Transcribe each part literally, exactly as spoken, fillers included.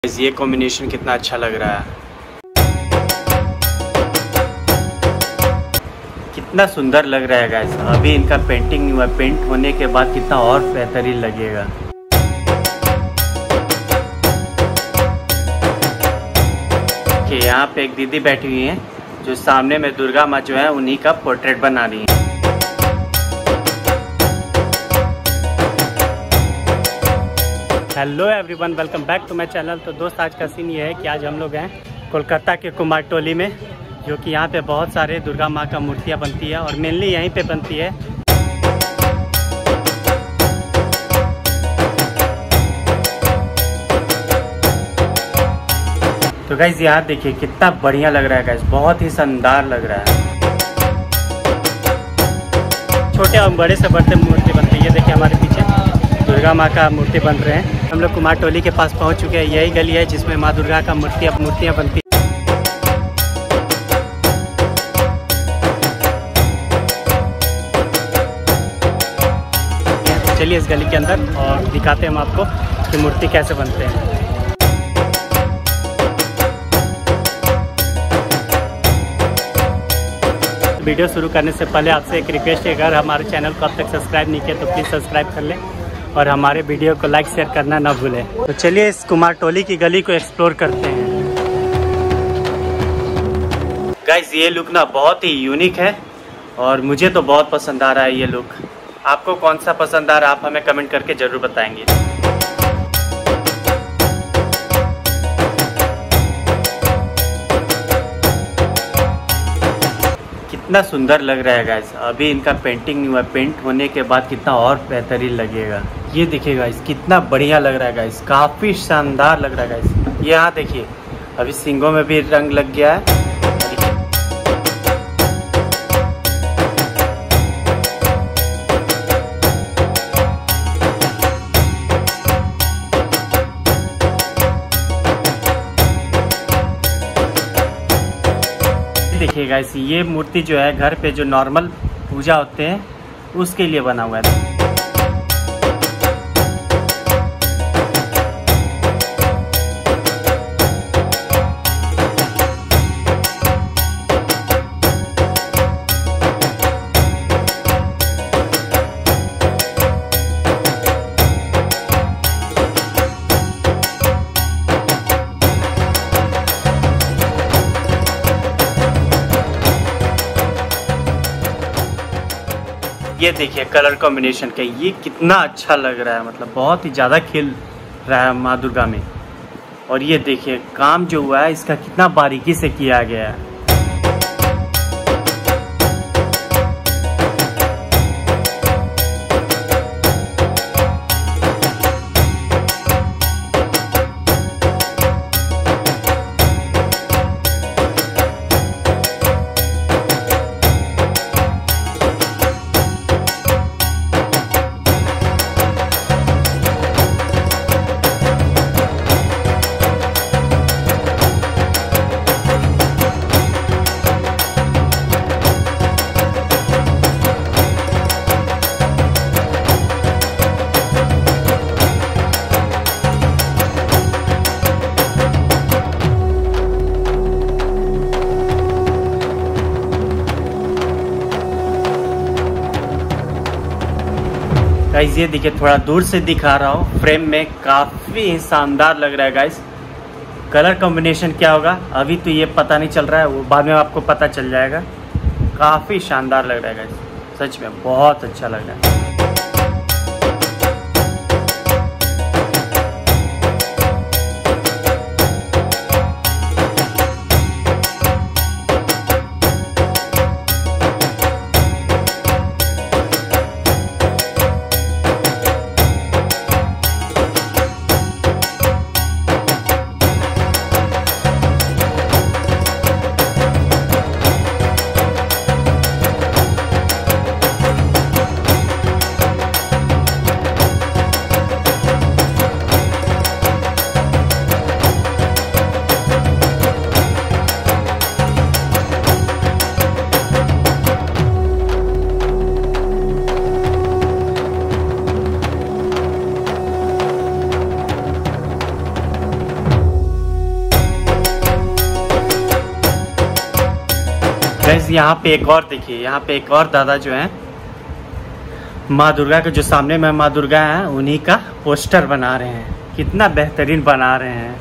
ये कॉम्बिनेशन कितना अच्छा लग रहा है, कितना सुंदर लग रहा है गाइस। अभी इनका पेंटिंग नहीं हुआ, पेंट होने के बाद कितना और बेहतरीन लगेगा। कि यहाँ पे एक दीदी बैठी हुई हैं जो सामने में दुर्गा माँ जो है उन्हीं का पोर्ट्रेट बना रही है। Hello everyone, welcome back to my channel. तो दोस्त, आज का सीन ये है कि आज हम लोग हैं कोलकाता के कुमारटोली में, जो कि यहाँ पे बहुत सारे दुर्गा माँ का मूर्तियाँ बनती है और मेनली यहीं पे बनती है। तो गाइज यहाँ देखिए कितना बढ़िया लग रहा है गाइज, बहुत ही शानदार लग रहा है। छोटे और बड़े से बड़े मूर्ति बनती है। ये देखिए हमारे पीछे दुर्गा माँ का मूर्ति बन रहे हैं। हम लोग कुमारटोली के पास पहुँच चुके हैं। यही गली है जिसमें माँ दुर्गा का मूर्ति मूर्तियाँ बनती हैं। चलिए इस गली के अंदर और दिखाते हैं हम आपको कि मूर्ति कैसे बनते हैं। वीडियो शुरू करने से पहले आपसे एक रिक्वेस्ट है, अगर हमारे चैनल को अब तक सब्सक्राइब नहीं किया तो प्लीज़ सब्सक्राइब कर लें और हमारे वीडियो को लाइक शेयर करना ना भूलें। तो चलिए इस कुमारटोली की गली को एक्सप्लोर करते हैं। गाइस ये लुक ना बहुत ही यूनिक है और मुझे तो बहुत पसंद आ रहा है ये लुक। आपको कौन सा पसंद आ रहा है आप हमें कमेंट करके ज़रूर बताएंगे। कितना सुंदर लग रहा है गाइस। अभी इनका पेंटिंग नहीं हुआ, पेंट होने के बाद कितना और बेहतरीन लगेगा। ये देखिए गाइस कितना बढ़िया लग रहा है गाइस, काफ़ी शानदार लग रहा है गाइस। ये यहाँ देखिए अभी सींगों में भी रंग लग गया है। देखिए गाइस ये मूर्ति जो है घर पे जो नॉर्मल पूजा होते हैं उसके लिए बना हुआ है। ये देखिए कलर कॉम्बिनेशन का ये कितना अच्छा लग रहा है, मतलब बहुत ही ज़्यादा खिल रहा है माँ दुर्गा में। और ये देखिए काम जो हुआ है इसका कितना बारीकी से किया गया है। गाइस ये देखिए थोड़ा दूर से दिखा रहा हूँ, फ्रेम में काफ़ी शानदार लग रहा है गाइस। कलर कॉम्बिनेशन क्या होगा अभी तो ये पता नहीं चल रहा है, वो बाद में आपको पता चल जाएगा। काफ़ी शानदार लग रहा है गाइस, सच में बहुत अच्छा लग रहा है। गाइस यहाँ पे एक और देखिए, यहाँ पे एक और दादा जो हैं माँ दुर्गा के, जो सामने में माँ दुर्गा हैं, उन्हीं का पोस्टर बना रहे हैं। कितना बेहतरीन बना रहे हैं।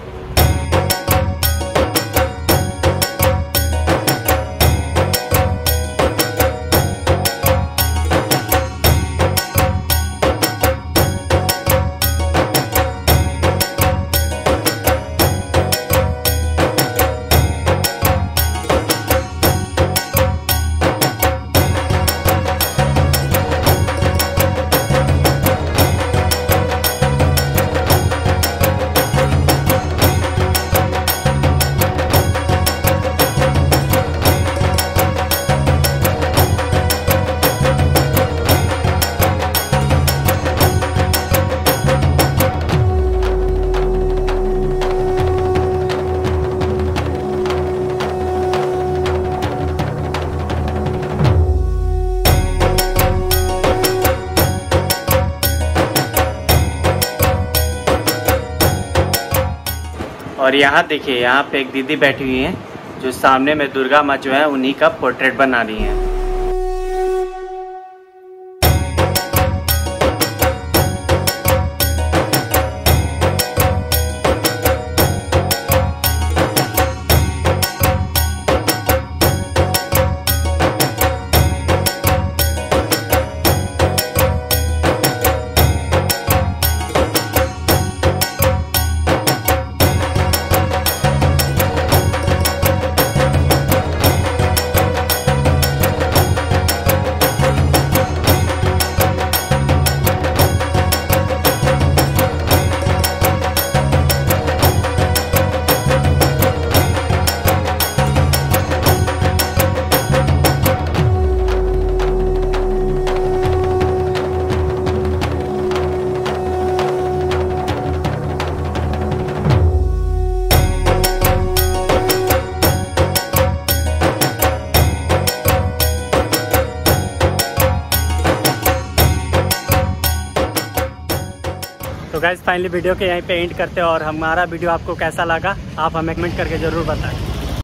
और यहाँ देखिए, यहाँ पे एक दीदी बैठी हुई हैं जो सामने में दुर्गा माँ जो है उन्हीं का पोर्ट्रेट बना रही हैं। तो गाइस फाइनली वीडियो के यहीं पे एंड करते हैं, और हमारा वीडियो आपको कैसा लगा आप हमें कमेंट करके ज़रूर बताएं।